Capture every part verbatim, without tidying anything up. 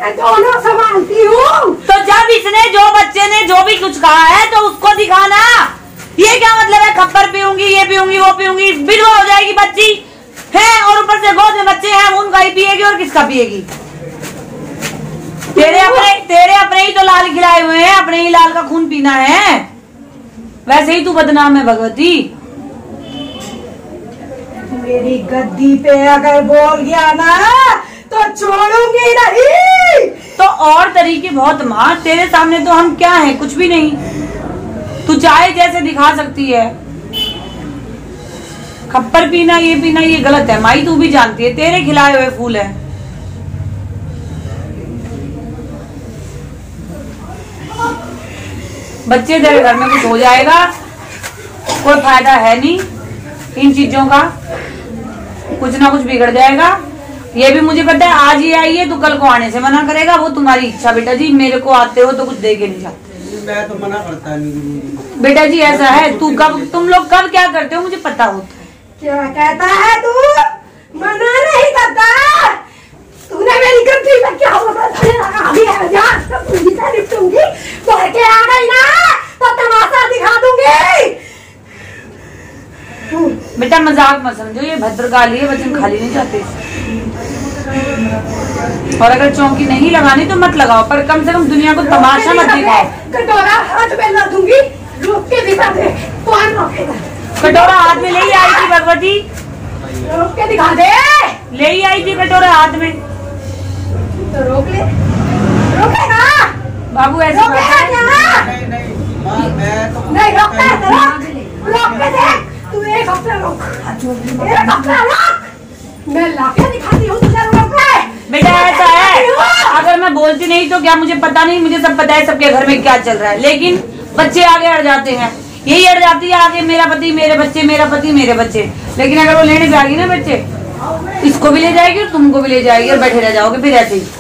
दोनों संभालती हूँ। तो जब इसने जो बच्चे ने जो भी कुछ कहा है तो उसको दिखाना। ये क्या मतलब है खप्पर पीऊंगी, ये पीऊंगी, वो पीऊंगी, विधवा हो जाएगी बच्ची है, और ऊपर से गोद में बच्चे हैं, उनका ही पिएगी और किसका पिएगी? तेरे अपने तेरे अपने ही तो लाल खिलाए हुए हैं, अपने ही लाल का खून पीना है। वैसे ही तू बदनाम है भगवती। मेरी गद्दी पे अगर बोल गया ना तो छोड़ूंगी नहीं। तो और तरीके बहुत माँ, तेरे सामने तो हम क्या है, कुछ भी नहीं। तू चाहे जैसे दिखा सकती है। खप्पर पीना, ये पीना, ये गलत है माई, तू भी जानती है। तेरे खिलाए हुए फूल है। बच्चे तेरे घर में कुछ हो जाएगा, कोई फायदा है नहीं इन चीजों का, कुछ ना कुछ बिगड़ जाएगा। ये भी मुझे पता है, आज ये आई है तो कल को आने से मना करेगा, वो तुम्हारी इच्छा बेटा जी। मेरे को आते हो तो कुछ दे के नहीं जाते। मैं तो मना करता नहीं बेटा जी, ऐसा है। तू कब, तुम लोग कब क्या करते हो मुझे पता होता है। क्या कहता है तू? मना नहीं करता। तूने मेरी गद्दी पे क्या होगा निपटूंगी, बढ़ के आ गई ना तो तमाशा दिखा दूंगी। बेटा मजाक मत समझो, ये भद्रकाली है, वचन खाली नहीं जाते। और अगर चौकी नहीं लगानी तो मत लगाओ, पर कम से कम दुनिया को तमाशा मत दिखाओ। कटोरा हाथ में ला दूंगी, रोक के दिखा दे। कौन रोकेगा? कटोरा हाथ में ले ही आई थी भगवती, रोक के दिखा दे। ले ही आई थी कटोरा हाथ में, तो रोक ले। रोकेगा बाबू? ऐसे रोकेगा क्या? नहीं नहीं माँ, मैं तो नहीं रोकता है तो रोक। रोक के देख। तू एक हफ्ता रोक, एक हफ्ता रोक। मैं लाके दिखाती हूँ तुझे रोक ले। बेटा ऐसा है, अगर मैं बोलती नहीं तो क्या मुझे पता नहीं? मुझे सब पता है सबके घर में क्या चल रहा है, लेकिन बच्चे आगे अड़ जाते हैं। यही अड़ जाती है आगे, मेरा पति मेरे बच्चे, मेरा पति मेरे बच्चे। लेकिन अगर वो लेने जाएगी ना बच्चे, इसको भी ले जाएगी और तुमको भी ले जाएगी और बैठे रह जाओगे फिर ऐसे ही।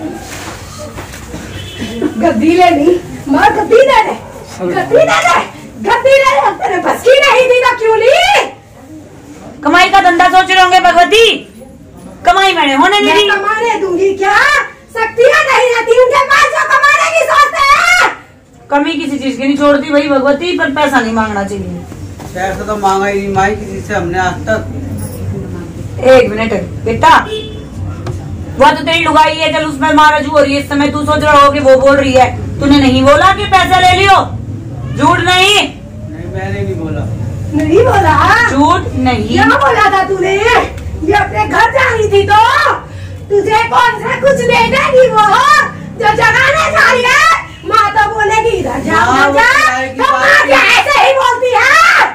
गद्दी ले ली माँ, गद्दी ले ले, गद्दी ले ले, गद्दी ले ले। तेरे बस की नहीं थी ना, क्यों ली? कमाई का धंधा सोच रहे होंगे भगवती, कमाई मैंने होने नहीं दी। कमाने दूंगी क्या? शक्तियाँ नहीं रहती उनके पास जो कमाने की सोचते हैं। कमी किसी चीज की नहीं छोड़ती भाई भगवती, पर पैसा नहीं मांगना चाहिए। पैसा तो मांगा ही नहीं माई किसी से हमने आज तक। एक मिनट बेटा, वो तो तेरी लुगाई है, चल उसमें महाराजू हो रही है इस समय। तू सोच रहा हो कि वो बोल रही है, तूने नहीं बोला कि पैसा ले लियो? झूठ नहीं। नहीं मैंने नहीं बोला। नहीं बोला? झूठ नहीं। क्या बोला था तूने? ये अपने घर जा रही थी तो तुझे कौन सा कुछ दे देगी वो जो जगाने जा रही है? माँ तो बोलेगी इधर जा, उधर जा, तो माँ क्या ऐसे ही बोलती है?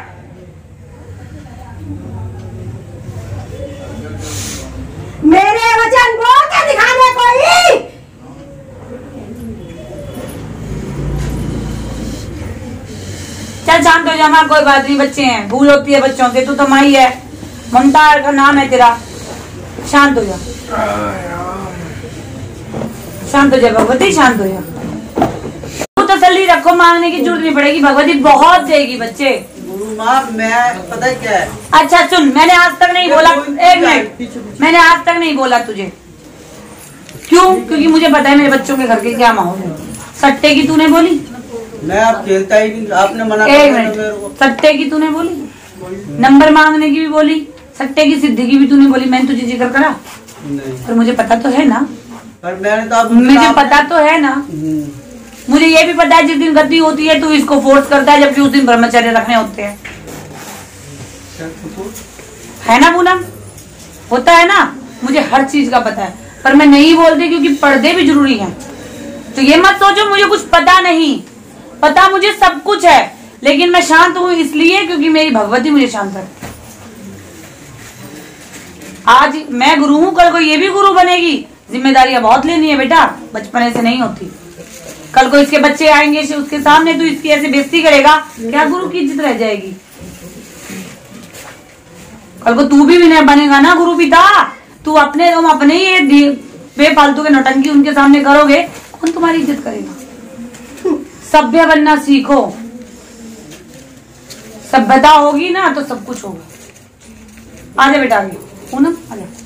मेरे वचन बोल के दिखाने कोई। चल शांत हो जा माँ, कोई बात नहीं, बच्चे हैं, भूल होती है बच्चों से। तू तो माई है, ममता का नाम है तेरा। शांत हो जा, शांत हो जा भगवती, शांत हो जा। तू तसल्ली रखो, मांगने की जरूरत नहीं पड़ेगी, भगवती बहुत देगी बच्चे। गुरु माँ मैं पता क्या है। अच्छा सुन, मैंने आज तक नहीं बोला, एक मिनट, मैंने आज तक नहीं बोला तुझे। क्यों? क्योंकि मुझे पता है मेरे बच्चों के घर के क्या माहौल है। सट्टे की तूने बोली? मैं आप खेलता ही नहीं, आपने मना एक मिनट, सट्टे की तूने बोली, नंबर मांगने की भी बोली, सट्टे की सिद्धि की भी तूने बोली। मैंने तुझे जिक्र करा? नहीं। पर मुझे पता तो है ना, पर मैंने तो आप मुझे पता तो है ना। हम्म। मुझे ये भी पता है जिस दिन गद्दी होती है तू इसको फोर्स करता है, जबकि उस दिन ब्रह्मचर्य रखने होते हैं। है ना पूनम? होता है ना, मुझे हर चीज का पता है, पर मैं नहीं बोलती क्योंकि पर्दे भी जरूरी हैं। तो ये मत सोचो मुझे कुछ पता नहीं, पता मुझे सब कुछ है, लेकिन मैं शांत हूं इसलिए क्योंकि मेरी भगवती मुझे शांत रखती। आज मैं गुरु हूं, कल को ये भी गुरु बनेगी। जिम्मेदारियां बहुत लेनी है बेटा, बचपने से नहीं होती। कल को इसके बच्चे आएंगे, उसके सामने तू इसकी ऐसे बेइज्जती करेगा, क्या गुरु की इज्जत रह जाएगी? कल को तू भी विनय बनेगा ना गुरु पिता। तू अपने तुम अपने ही बेफालतू के नौटंकी उनके सामने करोगे, कौन तुम्हारी इज्जत करेगा? सभ्य बनना सीखो, सभ्यता होगी ना तो सब कुछ होगा। आजा बेटा, आगे पूनम आजा।